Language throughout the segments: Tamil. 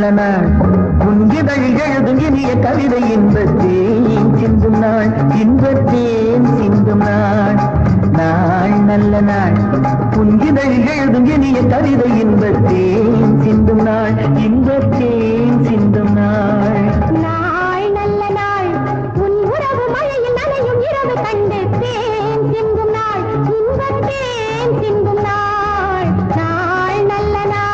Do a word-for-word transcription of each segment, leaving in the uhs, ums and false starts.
நல்ல நாள் உன்கிதழ் எழுதும் இனிய கவிதை இன்பத்தேன் சிந்தும் நாள் இன்பத்தேன் சிந்தும் நாள் நாள் நல்ல நாள் உன்கிதழ் எழுதும் இனிய கவிதை இன்பத்தேன் சிந்தும் நாள் இன்பத்தேன் சிந்தும் நாள் நாள் நல்ல நாள் உன் உறவு மழையில் நனையும் இரவு கண்டு தேன் சிந்தும் நாள் இன்பத்தேன் சிந்தும் நாள் நாள் நல்ல நாள்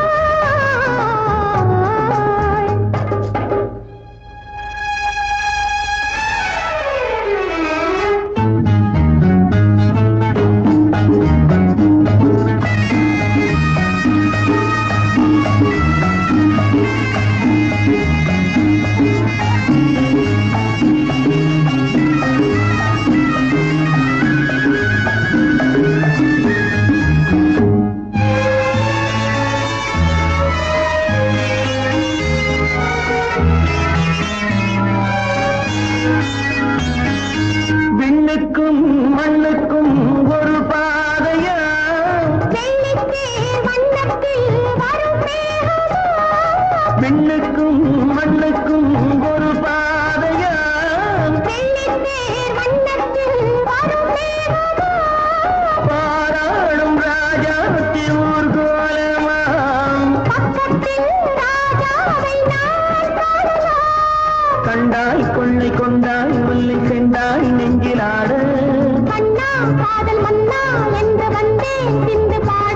விண்ணுக்கும் மண்ணுக்கும் ஒரு பாதையா விண்ணுக்கும் மண்ணுக்கும் ஒரு பாதையா பாராளும் ராஜாத்தி ஊர்கோலமாம் கண்டாய் கொள்ளை கொண்டாய் முல்லை செண்டாய் நெஞ்சிலாட மன்னா காதல் மன்னா என்று வந்தேன் சிந்து பாட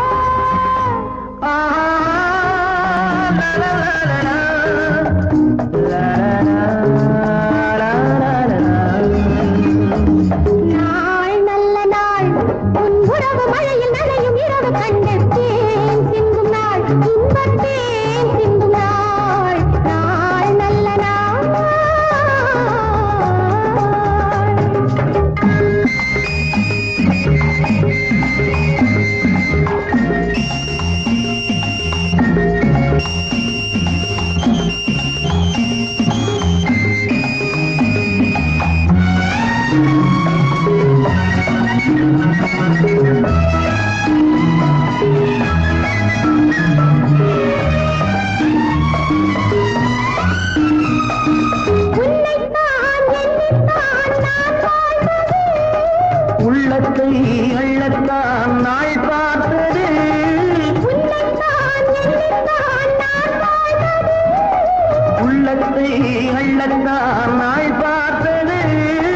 நாள் நல்ல நாள் உன் உறவு மழையில் நனையும் இரவு கண்டு தேன் சிந்தும் நாள் இன்பத்தேன் சிந்தும் நாள் நாள் நல்ல நாள் உள்ளத்தை அள்ளத்தான் நாள் பார்த்தது உள்ளத்தை அள்ளத்தான் நாள் பார்த்தது